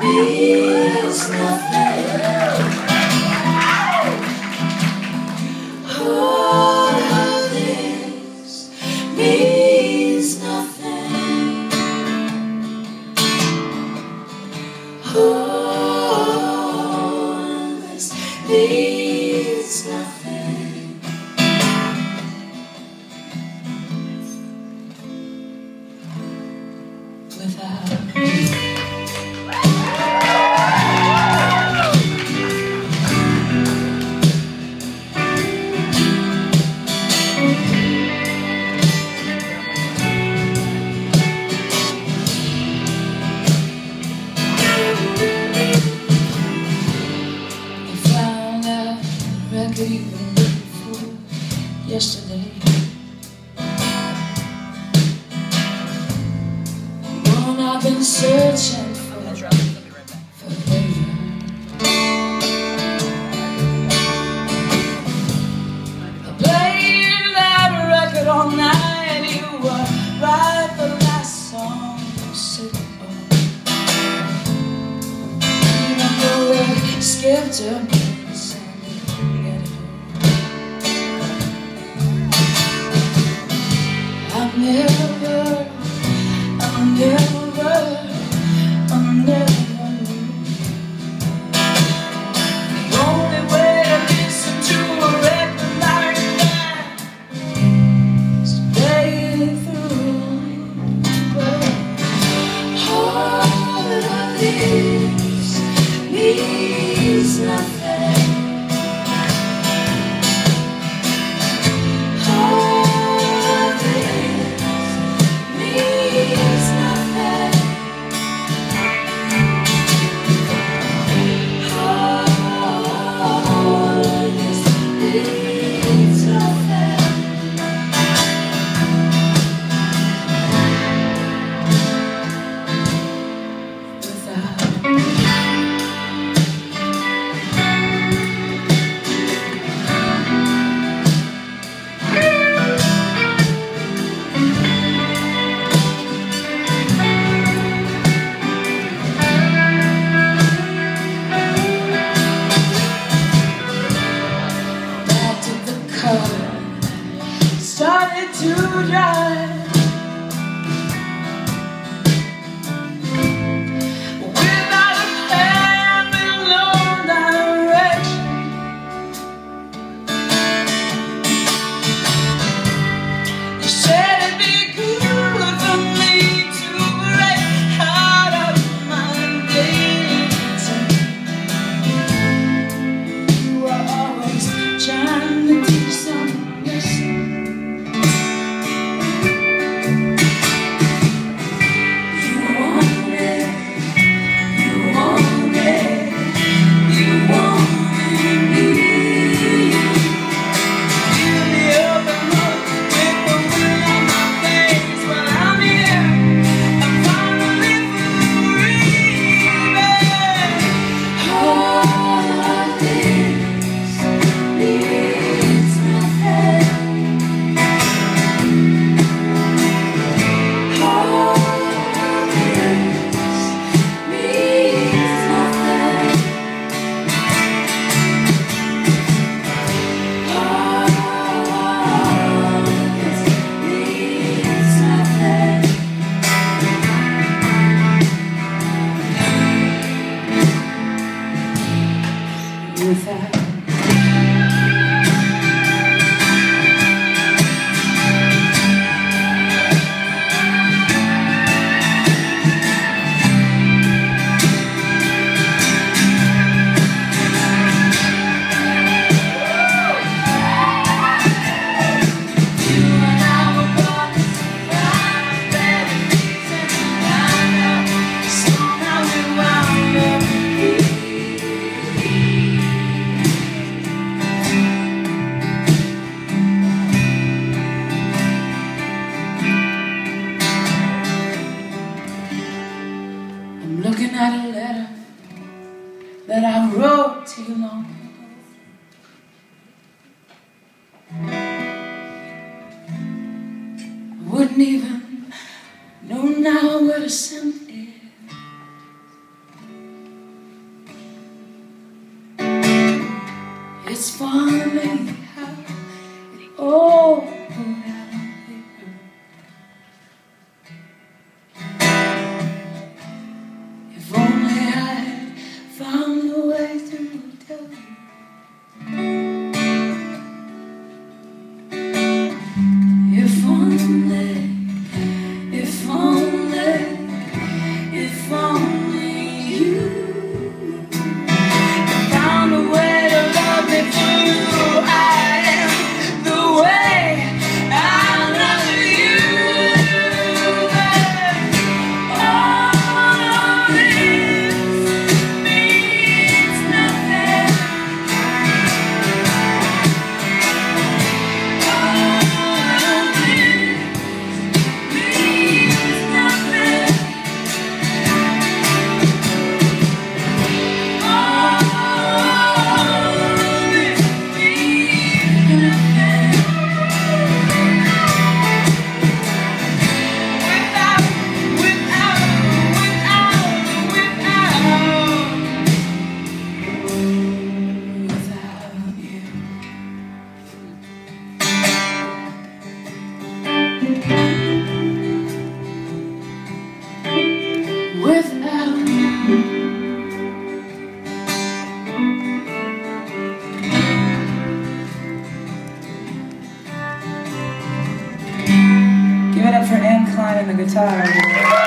means nothing. All of this means nothing. All of this means nothing without you. Record you've been looking for yesterday, the one I've been searching for forever. I played that record all night. You were right, the last song you said even though it skipped a beat. I'll never the only way to listen to a record like that is to play it through. All of this means nothing. Started to drive without a hand in no direction. You said it'd be good for me to break out of my daily routine. You were always trying to teach someone listen. Looking at a letter that I wrote to you long ago. I wouldn't even know now where to send it. Klein on the guitar.